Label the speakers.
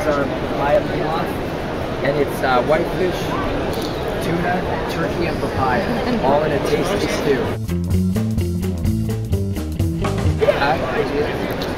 Speaker 1: is our papaya pilaf, and it's whitefish, tuna, turkey, and papaya, all in a tasty stew. Yeah, I do.